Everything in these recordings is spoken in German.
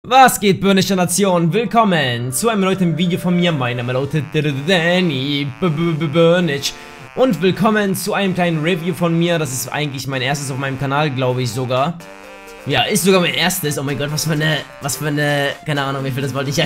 Was geht, Burnische Nation? Willkommen zu einem neuen Video von mir. Mein Name lautet Danny Burnish. Und willkommen zu einem kleinen Review von mir. Das ist eigentlich mein erstes auf meinem Kanal, glaube ich sogar. Ja, ist sogar mein erstes. Oh mein Gott, was für eine, keine Ahnung, wie viel das wollte ich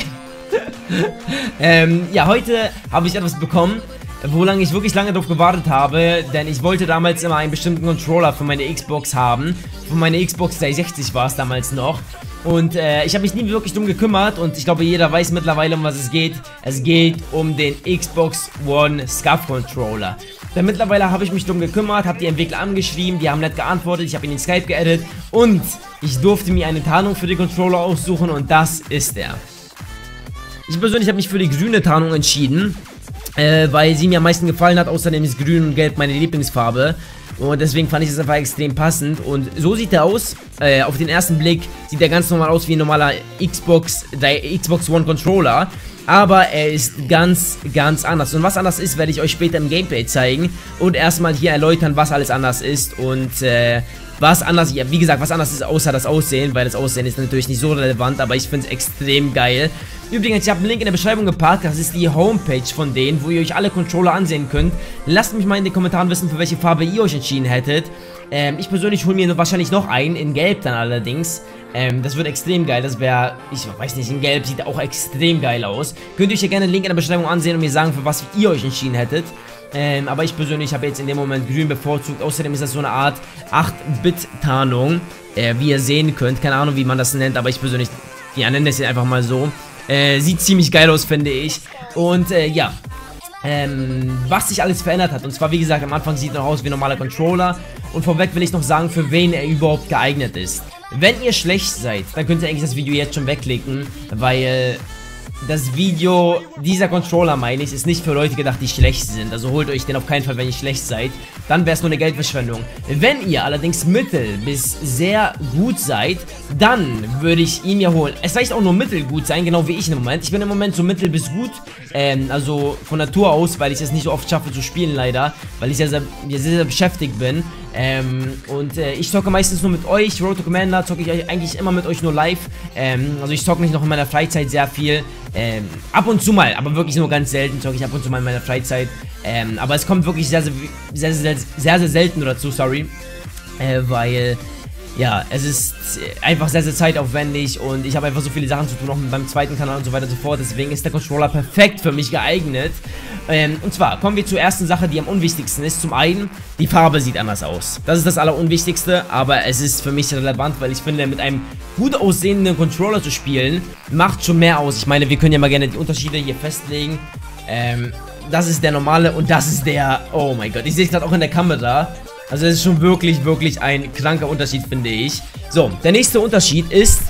eigentlich. Ja, heute habe ich etwas bekommen, wo ich wirklich lange drauf gewartet habe, denn ich wollte damals immer einen bestimmten Controller für meine Xbox haben. Für meine Xbox 360 war es damals noch. Und ich habe mich nie wirklich drum gekümmert und ich glaube, jeder weiß mittlerweile, um was es geht. Es geht um den Xbox One SCUF Controller. Denn mittlerweile habe ich mich drum gekümmert, habe die Entwickler angeschrieben, die haben nett geantwortet, ich habe ihn in Skype geaddet und ich durfte mir eine Tarnung für den Controller aussuchen und das ist er. Ich persönlich habe mich für die grüne Tarnung entschieden, weil sie mir am meisten gefallen hat. Außerdem ist grün und gelb meine Lieblingsfarbe. Und deswegen fand ich es einfach extrem passend. Und so sieht er aus. Auf den ersten Blick sieht er ganz normal aus wie ein normaler Xbox One Controller. Aber er ist ganz anders. Und was anders ist, werde ich euch später im Gameplay zeigen. Und erstmal hier erläutern, was alles anders ist. Und was anders, ja, wie gesagt, was anders ist außer das Aussehen. Weil das Aussehen ist natürlich nicht so relevant. Aber ich finde es extrem geil. Übrigens, ich habe einen Link in der Beschreibung gepackt, das ist die Homepage von denen, wo ihr euch alle Controller ansehen könnt. Lasst mich mal in den Kommentaren wissen, für welche Farbe ihr euch entschieden hättet. Ich persönlich hole mir wahrscheinlich noch einen, in Gelb dann allerdings. Das wird extrem geil, das wäre, ich weiß nicht, in Gelb sieht auch extrem geil aus. Könnt ihr euch ja gerne den Link in der Beschreibung ansehen und mir sagen, für was ihr euch entschieden hättet. Aber ich persönlich habe jetzt in dem Moment grün bevorzugt. Außerdem ist das so eine Art 8-Bit-Tarnung, wie ihr sehen könnt. Keine Ahnung, wie man das nennt, aber ich persönlich, ja, nenne das jetzt einfach mal so. Sieht ziemlich geil aus, finde ich. Und ja, was sich alles verändert hat. Und zwar, wie gesagt, am Anfang sieht er noch aus wie ein normaler Controller. Und vorweg will ich noch sagen, für wen er überhaupt geeignet ist. Wenn ihr schlecht seid, dann könnt ihr eigentlich das Video jetzt schon wegklicken, weil das Video, dieser Controller, meine ich, ist nicht für Leute gedacht, die schlecht sind. Also holt euch den auf keinen Fall, wenn ihr schlecht seid. Dann wäre es nur eine Geldverschwendung. Wenn ihr allerdings mittel bis sehr gut seid, dann würde ich ihn mir holen. Es reicht auch nur mittelgut sein, genau wie ich im Moment. Ich bin im Moment so mittel bis gut, also von Natur aus, weil ich es nicht so oft schaffe zu spielen leider, weil ich sehr beschäftigt bin. Ich zocke meistens nur mit euch. Road to Commander zocke ich eigentlich immer mit euch nur live. Also ich zocke nicht noch in meiner Freizeit sehr viel. Ab und zu mal, aber wirklich nur ganz selten zocke ich ab und zu mal in meiner Freizeit. Aber es kommt wirklich sehr selten dazu, sorry. Weil, ja, es ist einfach sehr zeitaufwendig und ich habe einfach so viele Sachen zu tun, auch mit meinem zweiten Kanal und so weiter und so fort. Deswegen ist der Controller perfekt für mich geeignet. Und zwar kommen wir zur ersten Sache, die am unwichtigsten ist. Zum einen, die Farbe sieht anders aus. Das ist das Allerunwichtigste, aber es ist für mich relevant, weil ich finde, mit einem gut aussehenden Controller zu spielen, macht schon mehr aus. Ich meine, wir können ja mal gerne die Unterschiede hier festlegen. Das ist der normale und das ist der, oh mein Gott, ich sehe es gerade auch in der Kamera. Also es ist schon wirklich ein kranker Unterschied, finde ich. So, der nächste Unterschied ist,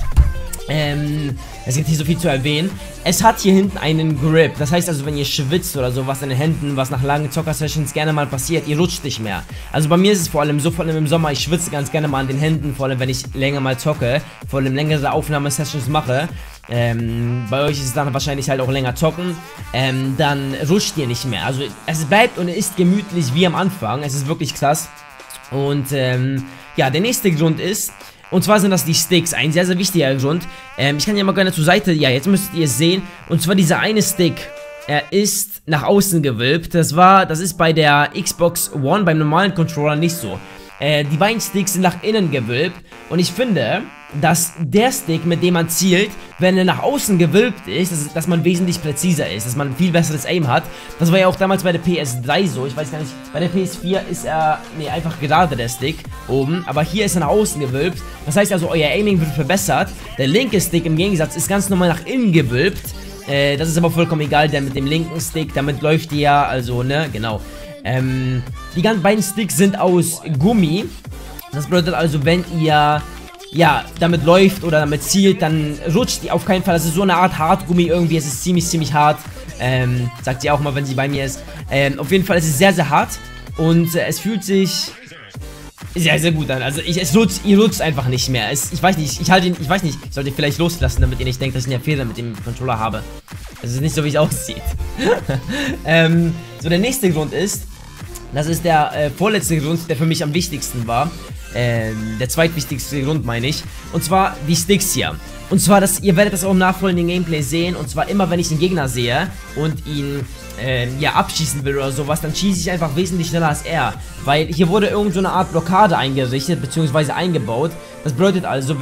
es gibt nicht so viel zu erwähnen. Es hat hier hinten einen Grip. Das heißt also, wenn ihr schwitzt oder sowas in den Händen, was nach langen Zocker-Sessions gerne mal passiert, ihr rutscht nicht mehr. Also bei mir ist es vor allem so, vor allem im Sommer, ich schwitze ganz gerne mal an den Händen, vor allem wenn ich länger mal zocke, vor allem längere Aufnahmesessions mache. Bei euch ist es dann wahrscheinlich halt auch länger zocken, dann rutscht ihr nicht mehr. Also es bleibt und ist gemütlich wie am Anfang. Es ist wirklich krass. Und ja, der nächste Grund ist, und zwar sind das die Sticks, ein sehr wichtiger Grund. Ich kann ja mal gerne zur Seite, ja, jetzt müsstet ihr es sehen. Und zwar dieser eine Stick, er ist nach außen gewölbt. Das ist bei der Xbox One, beim normalen Controller nicht so. Die beiden Sticks sind nach innen gewölbt. Und ich finde, dass der Stick, mit dem man zielt, wenn er nach außen gewölbt ist, dass man wesentlich präziser ist, dass man ein viel besseres Aim hat. Das war ja auch damals bei der PS3 so, ich weiß gar nicht, bei der PS4 ist er, nee, einfach gerade der Stick oben, aber hier ist er nach außen gewölbt. Das heißt also, euer Aiming wird verbessert. Der linke Stick im Gegensatz ist ganz normal nach innen gewölbt. Das ist aber vollkommen egal, denn mit dem linken Stick, damit läuft ihr ja, also, ne, genau. Die beiden Sticks sind aus Gummi. Das bedeutet also, wenn ihr ja, damit läuft oder damit zielt, dann rutscht die auf keinen Fall. Das ist so eine Art Hartgummi irgendwie. Es ist ziemlich hart. Sagt sie auch mal, wenn sie bei mir ist. Auf jeden Fall ist es sehr hart. Und es fühlt sich sehr gut an. Also ihr rutscht einfach nicht mehr. Ich weiß nicht, ich weiß nicht, ich sollte vielleicht loslassen, damit ihr nicht denkt, dass ich einen Fehler mit dem Controller habe. Es ist nicht so, wie es aussieht. So, der nächste Grund ist, das ist der vorletzte Grund, der für mich am wichtigsten war. Der zweitwichtigste Grund, meine ich. Und zwar die Sticks hier. Und zwar, ihr werdet das auch im nachfolgenden Gameplay sehen. Und zwar immer, wenn ich den Gegner sehe und ihn, ja, abschießen will oder sowas, dann schieße ich einfach wesentlich schneller als er. Weil hier wurde irgend so eine Art Blockade eingerichtet, beziehungsweise eingebaut. Das bedeutet also,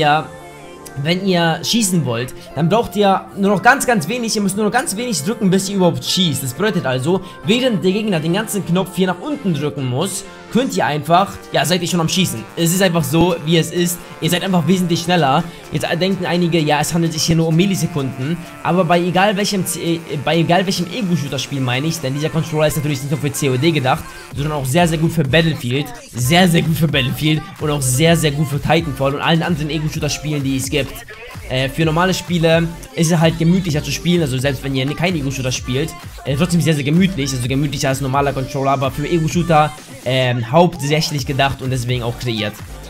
wenn ihr schießen wollt, dann braucht ihr nur noch ganz wenig, ihr müsst nur noch ganz wenig drücken, bis ihr überhaupt schießt. Das bedeutet also, während der Gegner den ganzen Knopf hier nach unten drücken muss, könnt ihr einfach, ja, seid ihr schon am Schießen. Es ist einfach so, wie es ist. Ihr seid einfach wesentlich schneller. Jetzt denken einige, ja, es handelt sich hier nur um Millisekunden. Aber bei egal welchem Ego-Shooter-Spiel meine ich, denn dieser Controller ist natürlich nicht nur für COD gedacht, sondern auch sehr gut für Battlefield. Sehr gut für Battlefield und auch sehr gut für Titanfall und allen anderen Ego-Shooter-Spielen, die es gibt. Für normale Spiele ist es halt gemütlicher zu spielen, also selbst wenn ihr kein Ego-Shooter spielt, trotzdem sehr gemütlich, also gemütlicher als normaler Controller, aber für Ego-Shooter hauptsächlich gedacht und deswegen auch kreiert.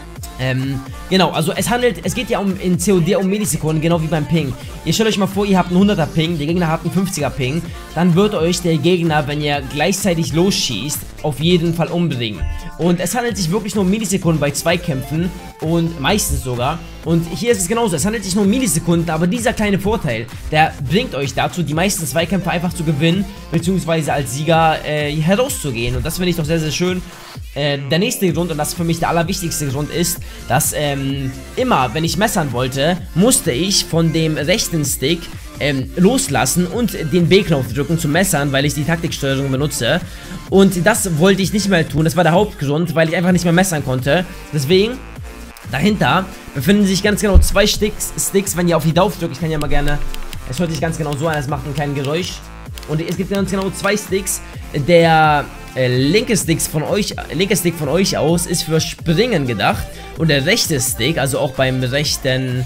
Genau, also es geht ja in COD um Millisekunden, genau wie beim Ping. Ihr stellt euch mal vor, ihr habt einen 100er Ping, der Gegner hat einen 50er Ping, dann wird euch der Gegner, wenn ihr gleichzeitig losschießt, auf jeden Fall umbringen. Und es handelt sich wirklich nur um Millisekunden bei Zweikämpfen und meistens sogar. Und hier ist es genauso, es handelt sich nur um Millisekunden, aber dieser kleine Vorteil, der bringt euch dazu, die meisten Zweikämpfe einfach zu gewinnen, beziehungsweise als Sieger herauszugehen. Und das finde ich doch sehr schön. Der nächste Grund, und das ist für mich der allerwichtigste Grund, ist, dass immer, wenn ich messern wollte, musste ich von dem rechten Stick loslassen und den B-Knopf drücken zum Messern, weil ich die Taktiksteuerung benutze. Und das wollte ich nicht mehr tun, das war der Hauptgrund, weil ich einfach nicht mehr messern konnte. Deswegen, dahinter befinden sich ganz genau zwei Sticks, wenn ihr auf die Daumen drückt. Ich kann ja mal gerne, es hört sich ganz genau so an, es macht ein kleines Geräusch. Und es gibt ganz genau zwei Sticks. Der linke Stick von euch aus ist für Springen gedacht. Und der rechte Stick, also auch beim rechten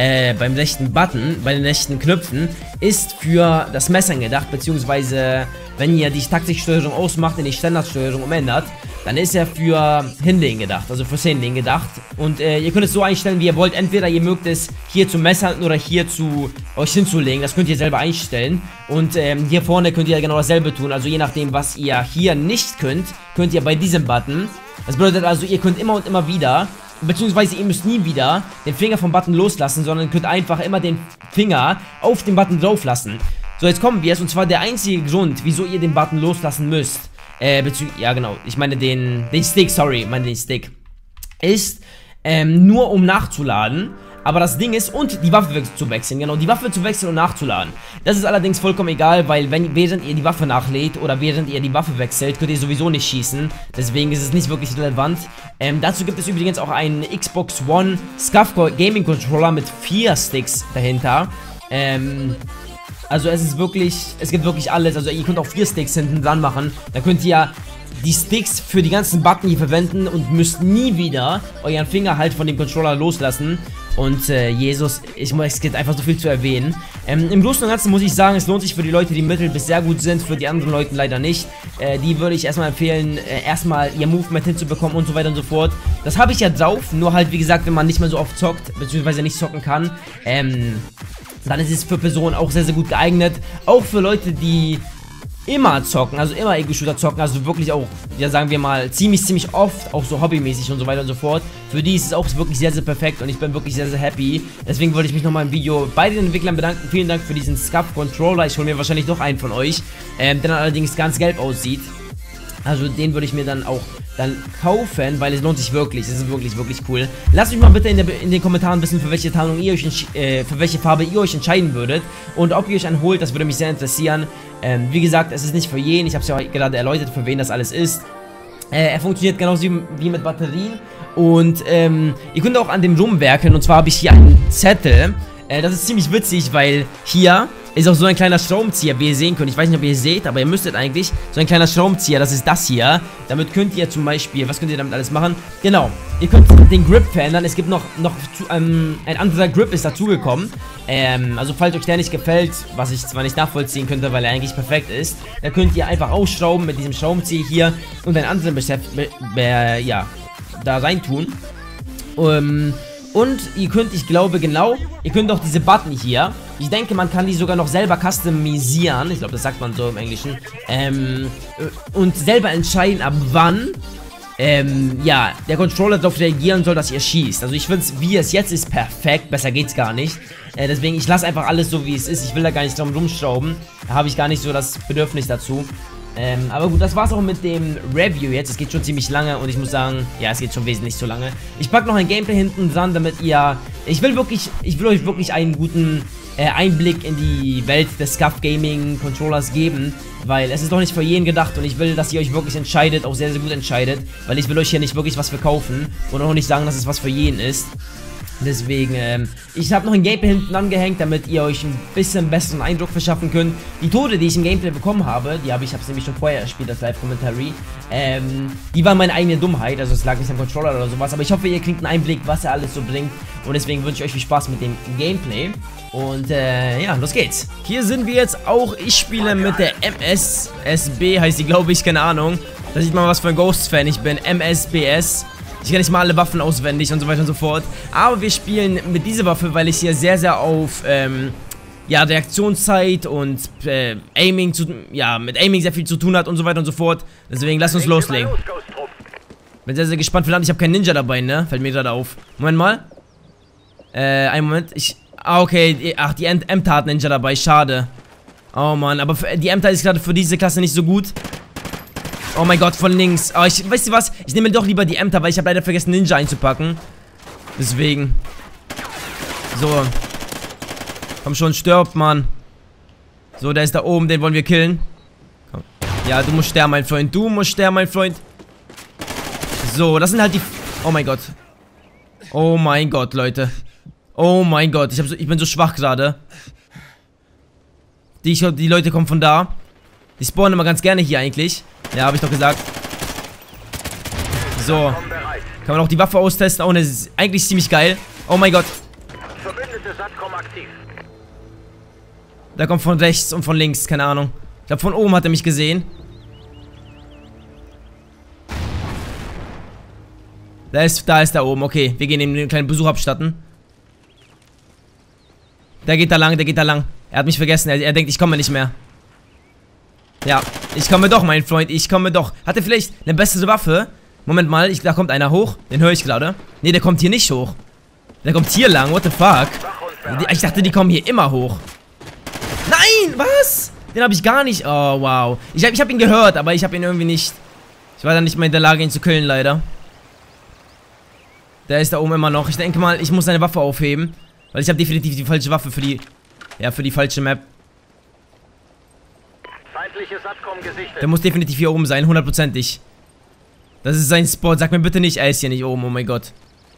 Button, bei den rechten Knöpfen, ist für das Messern gedacht, beziehungsweise wenn ihr die Taktiksteuerung ausmacht, in die Standardsteuerung umändert, dann ist er für Hinlegen gedacht, also fürs Hinlegen gedacht. Und ihr könnt es so einstellen, wie ihr wollt. Entweder ihr mögt es hier zu messern oder hier zu euch hinzulegen. Das könnt ihr selber einstellen. Und hier vorne könnt ihr genau dasselbe tun. Also je nachdem, was ihr hier nicht könnt, könnt ihr bei diesem Button. Das bedeutet also, ihr könnt immer und immer wieder, beziehungsweise ihr müsst nie wieder den Finger vom Button loslassen, sondern könnt einfach immer den Finger auf den Button drauf lassen. So, jetzt kommen wir es. Und zwar der einzige Grund, wieso ihr den Button loslassen müsst, ja genau, ich meine den Stick, ist nur um nachzuladen. Aber das Ding ist, und die Waffe zu wechseln, genau, die Waffe zu wechseln und nachzuladen. Das ist allerdings vollkommen egal, weil während ihr die Waffe nachlädt oder während ihr die Waffe wechselt, könnt ihr sowieso nicht schießen. Deswegen ist es nicht wirklich relevant. Dazu gibt es übrigens auch einen Xbox One SCUF Gaming Controller mit 4 Sticks dahinter. Also es gibt wirklich alles, also ihr könnt auch 4 Sticks hinten dran machen. Da könnt ihr die Sticks für die ganzen Button hier verwenden und müsst nie wieder euren Finger halt von dem Controller loslassen. Und Jesus, es gibt einfach so viel zu erwähnen. Im Großen und Ganzen muss ich sagen, es lohnt sich für die Leute, die mittel bis sehr gut sind, für die anderen Leute leider nicht. Die würde ich erstmal empfehlen, erstmal ihr Movement hinzubekommen und so weiter und so fort. Das habe ich ja drauf, nur halt wie gesagt, wenn man nicht mehr so oft zockt, beziehungsweise nicht zocken kann, dann ist es für Personen auch sehr gut geeignet. Auch für Leute, die immer zocken, also immer Ego-Shooter zocken, also wirklich auch, ja sagen wir mal, ziemlich oft, auch so hobbymäßig und so weiter und so fort. Für die ist es auch wirklich sehr perfekt und ich bin wirklich sehr happy. Deswegen wollte ich mich nochmal im Video bei den Entwicklern bedanken. Vielen Dank für diesen SCUF Controller. Ich hole mir wahrscheinlich noch einen von euch, der dann allerdings ganz gelb aussieht. Also den würde ich mir dann auch kaufen, weil es lohnt sich wirklich. Es ist wirklich cool. Lasst mich mal bitte in den Kommentaren wissen, für welche Tarnung ihr euch für welche Farbe ihr euch entscheiden würdet und ob ihr euch einen holt. Das würde mich sehr interessieren. Wie gesagt, es ist nicht für jeden. Ich habe es ja gerade erläutert, für wen das alles ist. Er funktioniert genauso wie mit Batterien und ihr könnt auch an dem rumwerkeln. Und zwar habe ich hier einen Zettel. Das ist ziemlich witzig, weil hier ist auch so ein kleiner Schraubenzieher, wie ihr sehen könnt. Ich weiß nicht, ob ihr seht, aber ihr müsstet eigentlich. So ein kleiner Schraubenzieher, das ist das hier. Damit könnt ihr zum Beispiel, was könnt ihr damit alles machen? Genau, ihr könnt den Grip verändern. Es gibt noch ein anderer Grip ist dazugekommen. Also falls euch der nicht gefällt, was ich zwar nicht nachvollziehen könnte, weil er eigentlich perfekt ist, dann könnt ihr einfach ausschrauben mit diesem Schraubenzieher hier und einen anderen da reintun. Und ihr könnt, ich glaube genau, ihr könnt auch diese Button hier, ich denke, man kann die sogar noch selber customisieren, ich glaube, das sagt man so im Englischen, und selber entscheiden, ab wann ja, der Controller darauf reagieren soll, dass ihr schießt. Also ich finde es, wie es jetzt ist, perfekt. Besser geht's gar nicht. Deswegen, ich lasse einfach alles so, wie es ist. Ich will da gar nicht drum rumschrauben. Da habe ich gar nicht so das Bedürfnis dazu. Aber gut, das war's auch mit dem Review jetzt. Es geht schon ziemlich lange und ich muss sagen, ja, es geht schon wesentlich zu lange. Ich packe noch ein Gameplay hinten dran, damit ihr... Ich will euch wirklich einen guten Einblick in die Welt des SCUF Gaming Controllers geben, weil es ist doch nicht für jeden gedacht und ich will, dass ihr euch wirklich entscheidet, auch sehr, sehr gut entscheidet, weil ich will euch hier nicht wirklich was verkaufen und auch nicht sagen, dass es was für jeden ist. Deswegen, ich habe noch ein Gameplay hinten angehängt, damit ihr euch ein bisschen besseren Eindruck verschaffen könnt. Die Tode, die ich im Gameplay bekommen habe, ich habe es nämlich schon vorher gespielt, das Live-Commentary, die waren meine eigene Dummheit, also es lag nicht am Controller oder sowas, aber ich hoffe, ihr kriegt einen Einblick, was er alles so bringt und deswegen wünsche ich euch viel Spaß mit dem Gameplay und, ja, los geht's. Hier sind wir jetzt auch, ich spiele mit der MSSB, heißt die, glaube ich, keine Ahnung. Da sieht man, was für ein Ghost-Fan ich bin, MSBS. Ich kann nicht mal alle Waffen auswendig und so weiter und so fort. Aber wir spielen mit dieser Waffe, weil ich hier sehr, sehr auf, ja, Reaktionszeit und, Aiming mit Aiming sehr viel zu tun hat und so weiter und so fort. Deswegen, lasst uns loslegen. Bin sehr, sehr gespannt. Verdammt, ich habe keinen Ninja dabei, ne? Fällt mir gerade auf. Moment mal. Einen Moment. Okay. Ach, die Emta hat Ninja dabei. Schade. Oh, Mann. Aber die Emta ist gerade für diese Klasse nicht so gut. Oh mein Gott, von links. Oh, weißt du was? Ich nehme doch lieber die Emta, weil ich habe leider vergessen, Ninja einzupacken. Deswegen. So. Komm schon, stirb, Mann. So, der ist da oben, den wollen wir killen. Komm. Ja, du musst sterben, mein Freund. Du musst sterben, mein Freund. So, das sind halt die... Oh mein Gott. Oh mein Gott, Leute. Oh mein Gott, ich bin so schwach gerade. Die Leute kommen von da. Die spawnen immer ganz gerne hier eigentlich. Ja, habe ich doch gesagt. So. Kann man auch die Waffe austesten. Oh, das ist eigentlich ziemlich geil. Oh mein Gott. Da kommt von rechts und von links, keine Ahnung. Ich glaube, von oben hat er mich gesehen. Da ist er oben. Okay, wir gehen ihm einen kleinen Besuch abstatten. Der geht da lang, Er hat mich vergessen. Er denkt, ich komme nicht mehr. Ja, ich komme doch, mein Freund. Ich komme doch. Hat er vielleicht eine bessere Waffe? Moment mal, da kommt einer hoch. Den höre ich gerade. Ne, der kommt hier nicht hoch. Der kommt hier lang. What the fuck? Ich dachte, die kommen hier immer hoch. Nein, was? Den habe ich gar nicht. Oh, wow. Ich hab ihn gehört, aber ich habe ihn irgendwie nicht... Ich war dann nicht mehr in der Lage, ihn zu killen, leider. Der ist da oben immer noch. Ich denke mal, ich muss seine Waffe aufheben. Weil ich habe definitiv die falsche Waffe für die... Ja, für die falsche Map. Der muss definitiv hier oben sein, hundertprozentig. Das ist sein Spot. Sag mir bitte nicht, er ist hier nicht oben, oh mein Gott.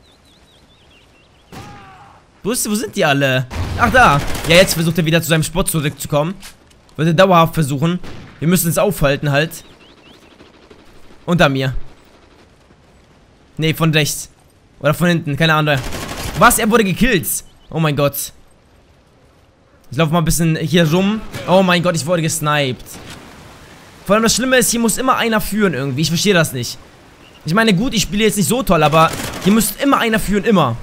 Wo sind die alle? Ach, da. Ja, jetzt versucht er wieder zu seinem Spot zurückzukommen. Wird er dauerhaft versuchen. Wir müssen es aufhalten halt. Unter mir. Nee, von rechts. Oder von hinten, keine Ahnung. Was? Er wurde gekillt. Oh mein Gott. Ich laufe mal ein bisschen hier rum. Oh mein Gott, ich wurde gesniped. Vor allem das Schlimme ist, hier muss immer einer führen irgendwie. Ich verstehe das nicht. Ich meine, gut, ich spiele jetzt nicht so toll, aber hier müsste immer einer führen, immer.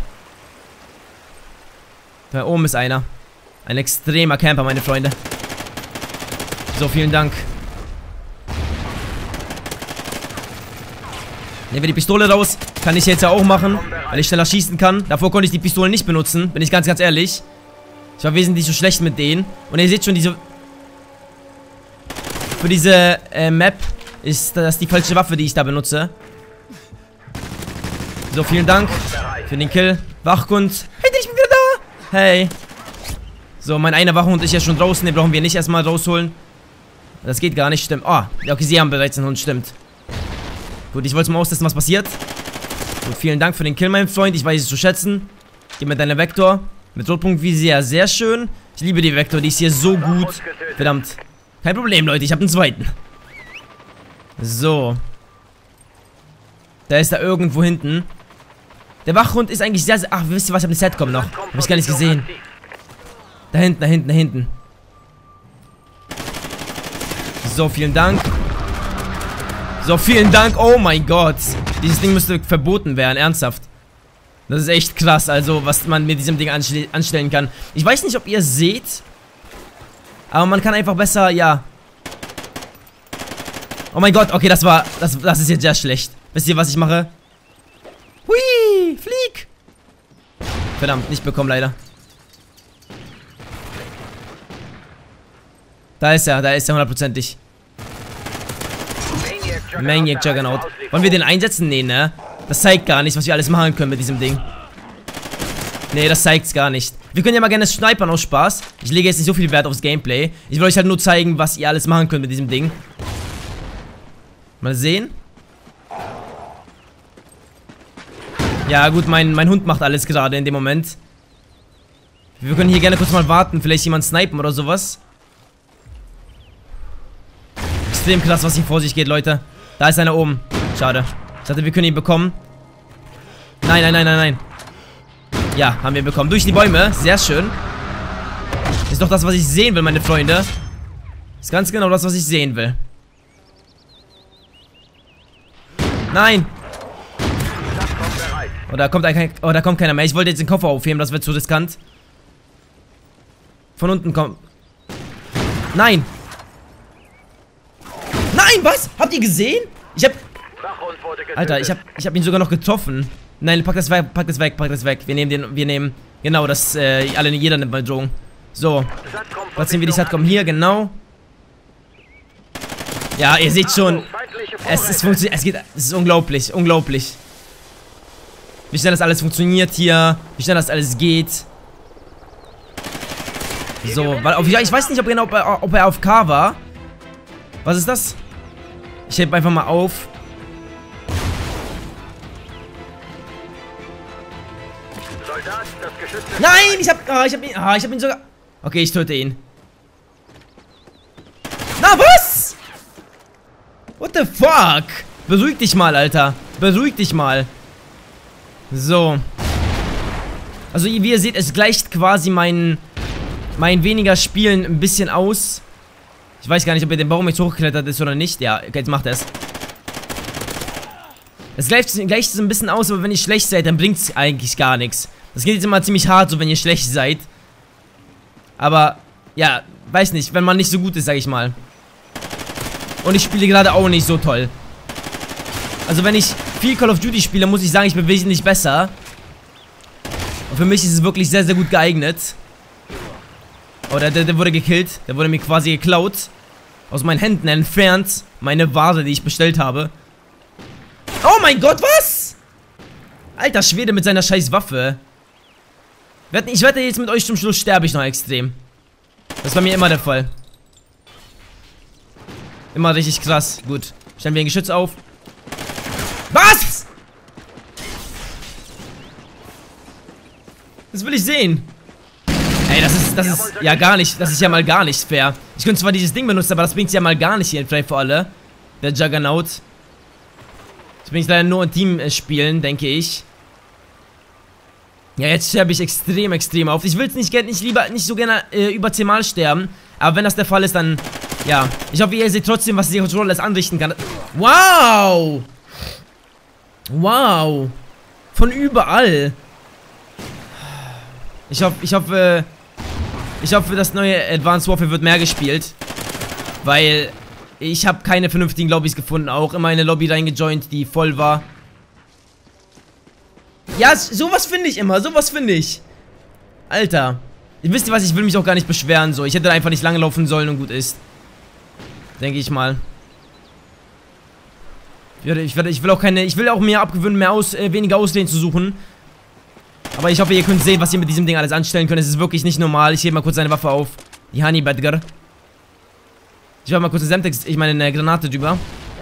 Da oben ist einer. Ein extremer Camper, meine Freunde. So, vielen Dank. Nehmen wir die Pistole raus. Kann ich jetzt ja auch machen, weil ich schneller schießen kann. Davor konnte ich die Pistole nicht benutzen, bin ich ganz, ganz ehrlich. Ich war wesentlich so schlecht mit denen. Und ihr seht schon, für diese Map ist das die falsche Waffe, die ich da benutze. So, vielen Dank für den Kill. Wachhund. Hey, ich bin wieder da. Hey. So, mein einer Wachhund ist ja schon draußen. Den brauchen wir nicht erstmal rausholen. Das geht gar nicht, stimmt. Oh, okay, sie haben bereits einen Hund, stimmt. Gut, ich wollte mal austesten, was passiert. Gut, vielen Dank für den Kill, mein Freund. Ich weiß es zu schätzen. Gib mir deine Vektor. Mit Rotpunktvisier, sehr schön. Ich liebe die Vektor, die ist hier so gut. Verdammt. Kein Problem, Leute, ich habe einen zweiten. So. Da ist er irgendwo hinten. Der Wachhund ist eigentlich sehr, sehr... Ach, wisst ihr was, ich habe eine Setcom noch. Habe ich gar nicht gesehen. Da hinten, da hinten, da hinten. So, vielen Dank. So, vielen Dank. Oh mein Gott. Dieses Ding müsste verboten werden, ernsthaft. Das ist echt krass, also, was man mit diesem Ding anstellen kann. Ich weiß nicht, ob ihr es seht. Aber man kann einfach besser, ja. Oh mein Gott, okay, das ist jetzt sehr schlecht. Wisst ihr, was ich mache? Hui, flieg! Verdammt, nicht bekommen leider. Da ist er hundertprozentig. Maniac Juggernaut. Wollen wir den einsetzen? Nee, ne? Das zeigt gar nicht, was wir alles machen können mit diesem Ding. Nee, das zeigt's gar nicht. Wir können ja mal gerne snipern aus Spaß. Ich lege jetzt nicht so viel Wert aufs Gameplay. Ich will euch halt nur zeigen, was ihr alles machen könnt mit diesem Ding. Mal sehen. Ja gut, mein Hund macht alles gerade in dem Moment. Wir können hier gerne kurz mal warten. Vielleicht jemand snipen oder sowas. Extrem krass, was hier vor sich geht, Leute. Da ist einer oben. Schade. Ich dachte, wir können ihn bekommen. Nein, nein, nein, nein, nein. Ja, haben wir bekommen. Durch die Bäume. Sehr schön. Ist doch das, was ich sehen will, meine Freunde. Ist ganz genau das, was ich sehen will. Nein. Oh, da kommt keiner mehr. Ich wollte jetzt den Koffer aufheben, das wird zu riskant. Von unten kommt. Nein. Nein, was? Habt ihr gesehen? Alter, ich hab ihn sogar noch getroffen. Nein, pack das weg, pack das weg, pack das weg. Wir nehmen, genau, das, jeder nimmt mal Drogen. So. Platzieren wir die Satcom hier, genau. Ja, ihr seht schon. Es ist unglaublich, unglaublich. Wie schnell das alles funktioniert hier. Wie schnell das alles geht. So, weil, ich weiß nicht, ob er auf K war. Was ist das? Ich heb einfach mal auf. Nein, ich hab ihn sogar. Okay, ich töte ihn. Na, was? What the fuck? Beruhig dich mal, Alter. Beruhig dich mal. So. Also, wie ihr seht, es gleicht quasi mein weniger Spielen ein bisschen aus. Ich weiß gar nicht, ob er den Baum jetzt hochgeklettert ist oder nicht. Ja, okay, jetzt macht er es. Es gleicht es ein bisschen aus, aber wenn ihr schlecht seid, dann bringt es eigentlich gar nichts. Das geht jetzt immer ziemlich hart, so wenn ihr schlecht seid. Aber, ja, weiß nicht, wenn man nicht so gut ist, sag ich mal. Und ich spiele gerade auch nicht so toll. Also wenn ich viel Call of Duty spiele, muss ich sagen, ich bin wesentlich besser. Und für mich ist es wirklich sehr, sehr gut geeignet. Oh, der wurde gekillt. Der wurde mir quasi geklaut. Aus meinen Händen entfernt. Meine Vase, die ich bestellt habe. Oh mein Gott, was? Alter Schwede mit seiner scheiß Waffe. Ich wette, jetzt mit euch zum Schluss sterbe ich noch extrem. Das ist bei mir immer der Fall. Immer richtig krass. Gut. Stellen wir ein Geschütz auf. Was? Das will ich sehen. Ey, das ist ja gar nicht, das ist ja mal gar nicht fair. Ich könnte zwar dieses Ding benutzen, aber das bringt ja mal gar nicht hier in Free for Alle. Der Juggernaut. Jetzt bin ich leider nur in Team spielen, denke ich. Ja, jetzt sterbe ich extrem, extrem auf. Ich will es nicht so gerne über 10 Mal sterben. Aber wenn das der Fall ist, dann, ja. Ich hoffe, ihr seht trotzdem, was die Controller alles anrichten kann. Wow! Wow! Von überall. Ich hoffe, das neue Advanced Warfare wird mehr gespielt. Weil ich habe keine vernünftigen Lobbys gefunden. Auch immer in eine Lobby reingejoint, die voll war. Ja, sowas finde ich immer. Sowas finde ich. Alter. Ihr wisst was, ich will mich auch gar nicht beschweren. So, ich hätte einfach nicht lange laufen sollen und gut ist. Denke ich mal. Ich will auch mir abgewöhnen, weniger Auslehnen zu suchen. Aber ich hoffe, ihr könnt sehen, was ihr mit diesem Ding alles anstellen könnt. Es ist wirklich nicht normal. Ich hebe mal kurz eine Waffe auf. Die Honey Badger. Ich werfe mal kurz eine Granate drüber.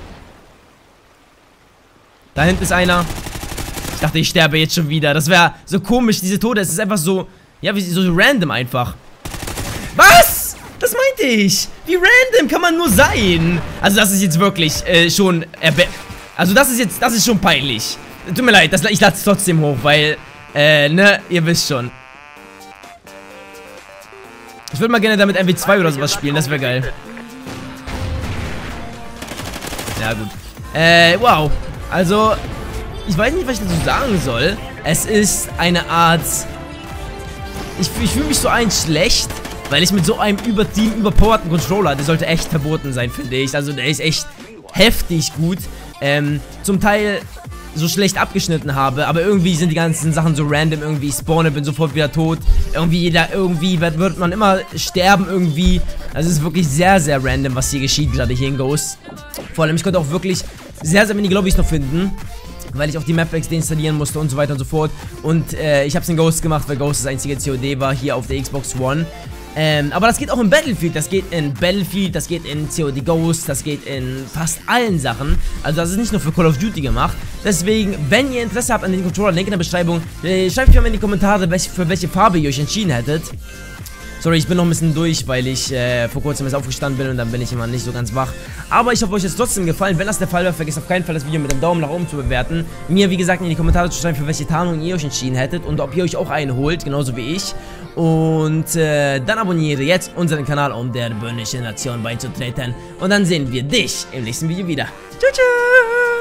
Da hinten ist einer. Ich dachte, ich sterbe jetzt schon wieder. Das wäre so komisch, diese Tode. Es ist einfach so, ja, so random einfach. Was? Das meinte ich. Wie random kann man nur sein? Also das ist jetzt wirklich schon also das ist schon peinlich. Tut mir leid, ich lade es trotzdem hoch, weil ne, ihr wisst schon. Ich würde mal gerne damit MW2 oder sowas spielen, das wäre geil. Ja, gut. Wow. Also, ich weiß nicht, was ich dazu sagen soll. Es ist eine Art... Ich fühle mich so schlecht, weil ich mit so einem überpowerten Controller, der sollte echt verboten sein, finde ich. Also, der ist echt heftig gut. zum Teil so schlecht abgeschnitten habe, aber irgendwie sind die ganzen Sachen so random, irgendwie spawne, bin sofort wieder tot, irgendwie wird man immer sterben irgendwie, also es ist wirklich sehr, sehr random, was hier geschieht, gerade hier in Ghost. Vor allem, ich konnte auch wirklich sehr, sehr wenig Lobbys noch finden, weil ich auch die Map-Packs deinstallieren musste und so weiter und so fort. Und ich habe es in Ghost gemacht, weil Ghost das einzige COD war hier auf der Xbox One. Aber das geht auch in Battlefield, das geht in Battlefield, das geht in COD Ghost, das geht in fast allen Sachen. Also das ist nicht nur für Call of Duty gemacht. Deswegen, wenn ihr Interesse habt an den Controller, Link in der Beschreibung, schreibt mir mal in die Kommentare, für welche Farbe ihr euch entschieden hättet. Sorry, ich bin noch ein bisschen durch, weil ich vor kurzem erst aufgestanden bin und dann bin ich immer nicht so ganz wach. Aber ich hoffe, euch ist trotzdem gefallen. Wenn das der Fall war, vergesst auf keinen Fall das Video mit einem Daumen nach oben zu bewerten. Mir, wie gesagt, in die Kommentare zu schreiben, für welche Tarnung ihr euch entschieden hättet und ob ihr euch auch einen holt, genauso wie ich. Und dann abonniere jetzt unseren Kanal, um der böhmischen Nation beizutreten. Und dann sehen wir dich im nächsten Video wieder. Tschüss, tschüss!